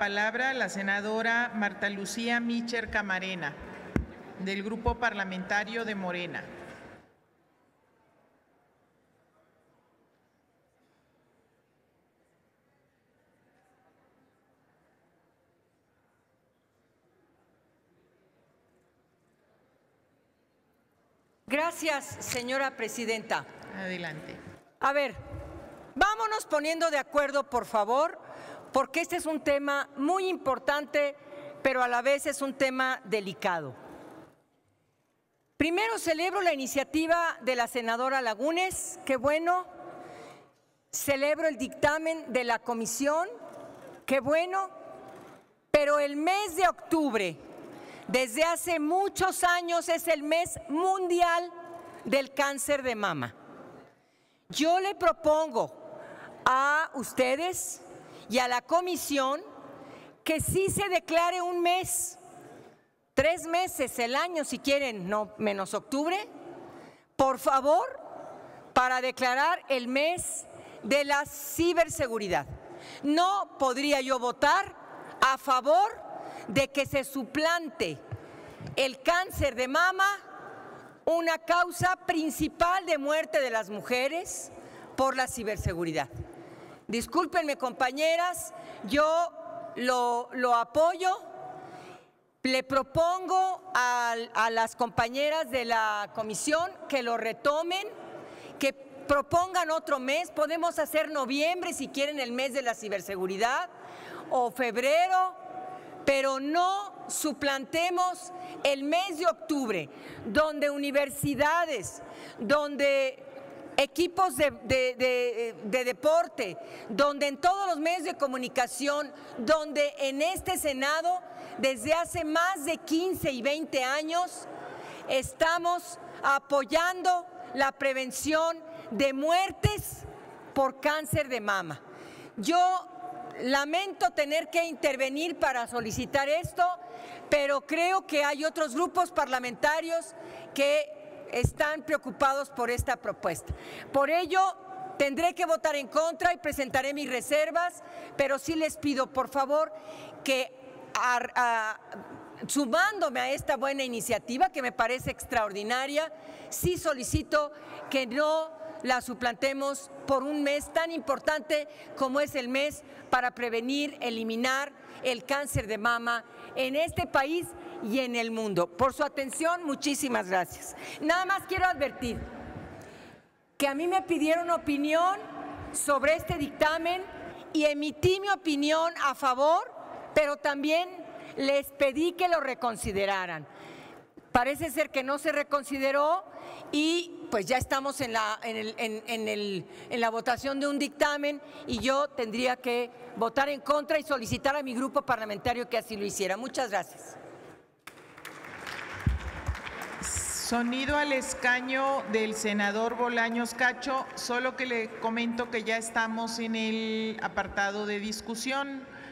Palabra la senadora Marta Lucía Mitcher Camarena, del Grupo Parlamentario de Morena. Gracias, señora presidenta. Adelante. A ver, vámonos poniendo de acuerdo, por favor, porque este es un tema muy importante, pero a la vez es un tema delicado. Primero, celebro la iniciativa de la senadora Lagunes, qué bueno. Celebro el dictamen de la comisión, qué bueno. Pero el mes de octubre, desde hace muchos años, es el mes mundial del cáncer de mama. Yo le propongo a ustedes y a la comisión que sí se declare un mes, 3 meses el año si quieren, no menos octubre, por favor, para declarar el mes de la ciberseguridad. No podría yo votar a favor de que se suplante el cáncer de mama, una causa principal de muerte de las mujeres, por la ciberseguridad. Discúlpenme, compañeras, yo lo apoyo. Le propongo a las compañeras de la comisión que lo retomen, que propongan otro mes. Podemos hacer noviembre si quieren, el mes de la ciberseguridad, o febrero, pero no suplantemos el mes de octubre, donde universidades, donde equipos de deporte, donde en todos los medios de comunicación, donde en este Senado, desde hace más de 15 y 20 años, estamos apoyando la prevención de muertes por cáncer de mama. Yo lamento tener que intervenir para solicitar esto, pero creo que hay otros grupos parlamentarios que están preocupados por esta propuesta. Por ello, tendré que votar en contra y presentaré mis reservas, pero sí les pido, por favor, que sumándome a esta buena iniciativa, que me parece extraordinaria, sí solicito que no la suplantemos por un mes tan importante como es el mes para prevenir, eliminar el cáncer de mama en este país y en el mundo. Por su atención, muchísimas gracias. Nada más quiero advertir que a mí me pidieron opinión sobre este dictamen y emití mi opinión a favor, pero también les pedí que lo reconsideraran. Parece ser que no se reconsideró y pues ya estamos en la votación de un dictamen y yo tendría que votar en contra y solicitar a mi grupo parlamentario que así lo hiciera. Muchas gracias. Sonido al escaño del senador Bolaños Cacho, solo que le comento que ya estamos en el apartado de discusión.